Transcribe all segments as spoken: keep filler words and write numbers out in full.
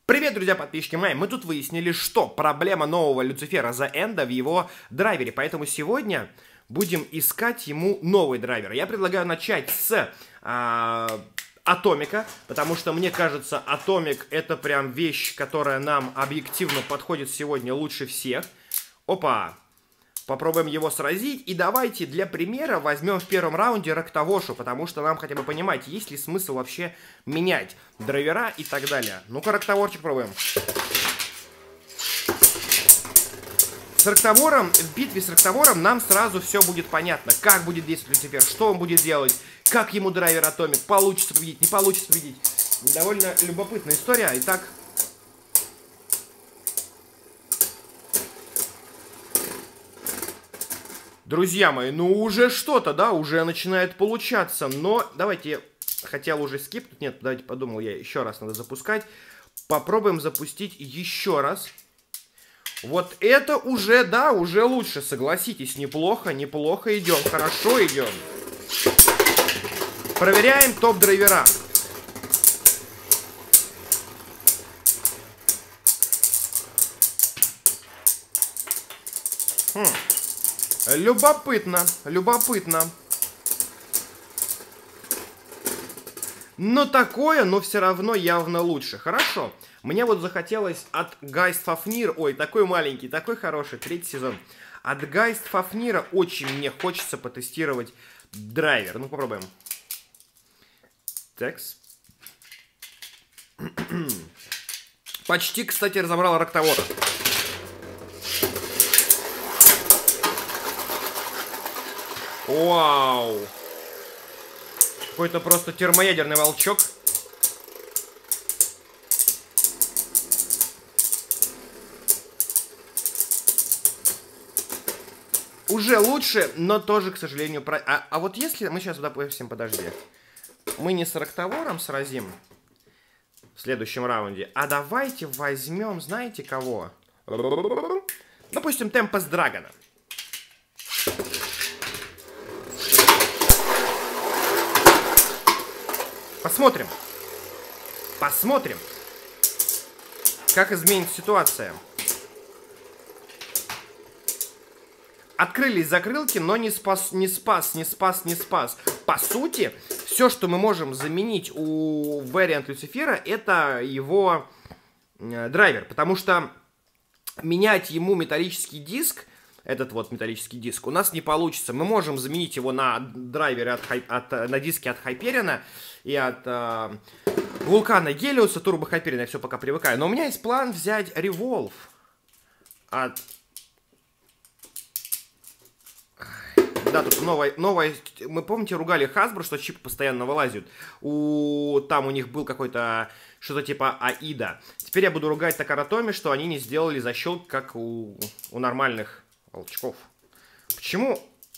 Привет, друзья, подписчики мои! Мы тут выяснили, что проблема нового Люцифера The End в его драйвере, поэтому сегодня будем искать ему новый драйвер. Я предлагаю начать с а, Атомика, потому что мне кажется, Атомик это прям вещь, которая нам объективно подходит сегодня лучше всех. Опа! Попробуем его сразить. И давайте для примера возьмем в первом раунде Рактавошу, потому что нам хотя бы понимать, есть ли смысл вообще менять драйвера и так далее. Ну-ка, Рактаворчик пробуем. С Рактавором, в битве с Рактавором нам сразу все будет понятно. Как будет действовать Люцифер, что он будет делать, как ему драйвер Атомик, получится победить, не получится победить. Довольно любопытная история. Итак... Друзья мои, ну уже что-то, да, уже начинает получаться, но давайте, я хотел уже скипнуть, нет, давайте подумал, я еще раз надо запускать, попробуем запустить еще раз. Вот это уже, да, уже лучше, согласитесь, неплохо, неплохо идем, хорошо идем. Проверяем топ-драйвера. Хм. Любопытно, любопытно. Но такое, но все равно явно лучше. Хорошо. Мне вот захотелось от Гайст-Фафнир, ой, такой маленький, такой хороший, третий сезон. От Гайст-Фафнира очень мне хочется потестировать драйвер. Ну, попробуем. Текс. Почти, кстати, разобрал Рактавора. Вау! Какой-то просто термоядерный волчок. Уже лучше, но тоже, к сожалению, про... А, а вот если мы сейчас, допустим, подожди. Мы не с Рактавором сразим в следующем раунде, а давайте возьмем, знаете кого? Допустим, Темпест Драгона. Посмотрим. Посмотрим, как изменится ситуация. Открылись закрылки, но не спас, не спас, не спас, не спас. По сути, все, что мы можем заменить у Variant Люцифера, это его э, драйвер. Потому что менять ему металлический диск, этот вот металлический диск, у нас не получится. Мы можем заменить его на драйвере, от, от, на диске от Хайперина и от э, Вулкана Гелиуса, Турбо Хайперина, я все пока привыкаю. Но у меня есть план взять Revolve от... Да, тут новая, новая... Мы, помните, ругали Hasbro, что чипы постоянно вылазят. У... Там у них был какой-то... Что-то типа Аида. Теперь я буду ругать Такаратоми, что они не сделали защелк, как у, у нормальных волчков. Почему?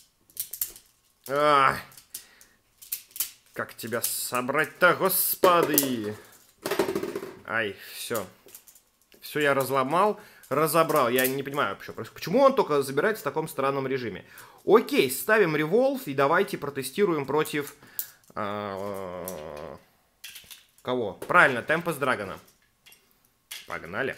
А, как тебя собрать-то, господи? Ай, все. Все я разломал, разобрал. Я не понимаю вообще, почему он только забирается в таком странном режиме. Окей, ставим Revolve и давайте протестируем против... А, кого? Правильно, Темпест Драгона. Погнали.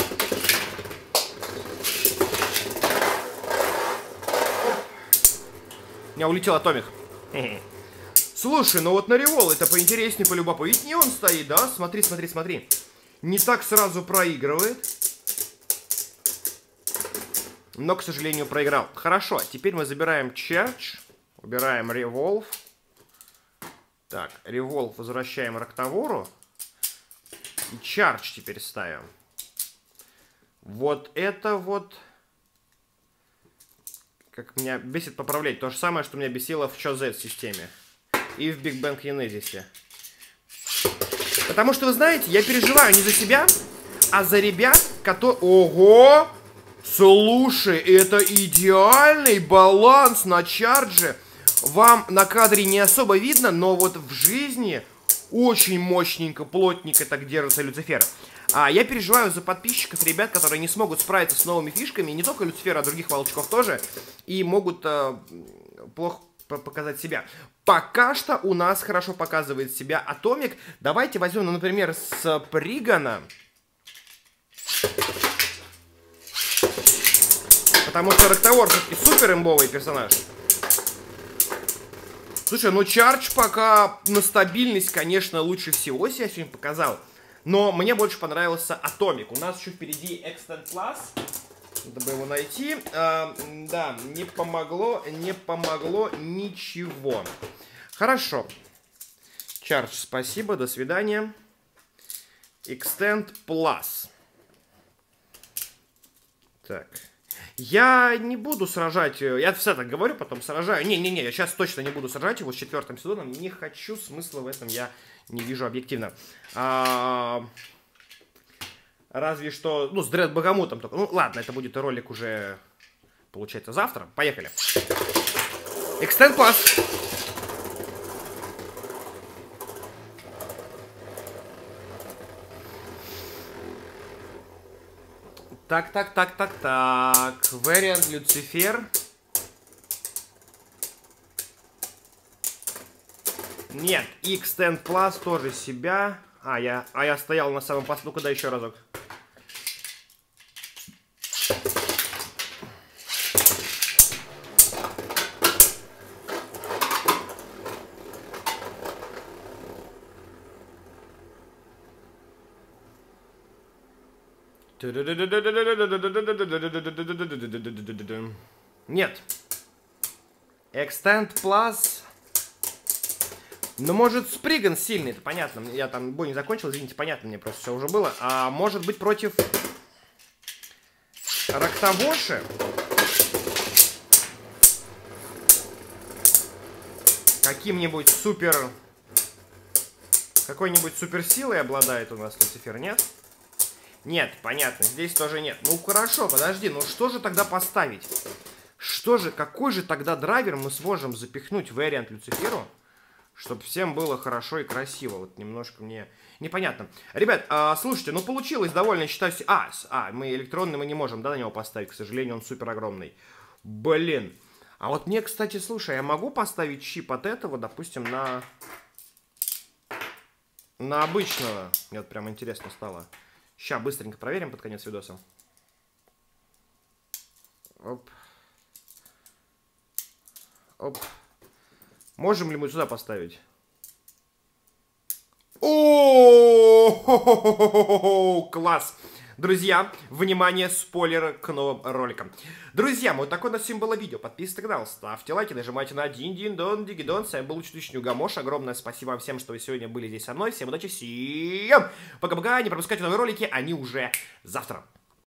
У меня улетел Атомик. Слушай, ну вот на Револ это поинтереснее, полюбопытнее он стоит, да? Смотри, смотри, смотри. Не так сразу проигрывает. Но, к сожалению, проиграл. Хорошо, теперь мы забираем Charge. Убираем Revolve. Так, Revolve возвращаем Рактавору. И Charge теперь ставим. Вот это вот... Как меня бесит поправлять. То же самое, что меня бесило в Чо Зет системе. И в Big Bang Genesis. Потому что, вы знаете, я переживаю не за себя, а за ребят, которые... Ого! Слушай, это идеальный баланс на чардже. Вам на кадре не особо видно, но вот в жизни очень мощненько, плотненько так держится Люцифер. А я переживаю за подписчиков, ребят, которые не смогут справиться с новыми фишками, не только Люцифера, а других волчков тоже, и могут э, плохо показать себя. Пока что у нас хорошо показывает себя Атомик. Давайте возьмем, ну, например, с Пригана. Потому что Рактовор все-таки супер имбовый персонаж. Слушай, ну Чардж пока на стабильность, конечно, лучше всего себя сегодня показал. Но мне больше понравился Атомик. У нас еще впереди Extend Plus. Надо бы его найти. А, да, не помогло, не помогло ничего. Хорошо. Чардж, спасибо, до свидания. Extend Plus. Так. Я не буду сражать... Я все так говорю, потом сражаю. Не-не-не, я сейчас точно не буду сражать его с четвертым сезоном. Не хочу, смысла в этом я не вижу объективно. А... Разве что... Ну, с Дред Багамутом только. Ну, ладно, это будет ролик уже, получается, завтра. Поехали. Extend Plus. Так, так, так, так, так. Вариант Люцифер. Нет, Extend Plus тоже себя. А, я, а я стоял на самом посту. Ну-ка, да, еще разок. Нет. Extend Plus. Ну, может, Сприган сильный, это понятно. Я там бой не закончил, извините, понятно, мне просто все уже было. А может быть, против Рактовоши? Каким-нибудь супер... Какой-нибудь суперсилой обладает у нас Люцифер, нет? Нет, понятно, здесь тоже нет. Ну, хорошо, подожди, ну что же тогда поставить? Что же, какой же тогда драйвер мы сможем запихнуть в вариант Люциферу, чтобы всем было хорошо и красиво? Вот немножко мне непонятно. Ребят, а, слушайте, ну получилось довольно, считаю... А, а, мы электронный мы не можем, да, на него поставить, к сожалению, он супер огромный. Блин. А вот мне, кстати, слушай, я могу поставить чип от этого, допустим, на... На обычного. Мне вот прям интересно стало. Сейчас быстренько проверим под конец видоса. Оп. Оп. Можем ли мы сюда поставить? О, класс! Друзья, внимание, спойлеры к новым роликам. Друзья, вот такое у нас сегодня было видео. Подписывайтесь на канал, ставьте лайки, нажимайте на дин-дин-дон, дигидон. С вами был Чудовищный Угамош. Огромное спасибо вам всем, что вы сегодня были здесь со мной. Всем удачи, всем пока-пока. Не пропускайте новые ролики, они уже завтра.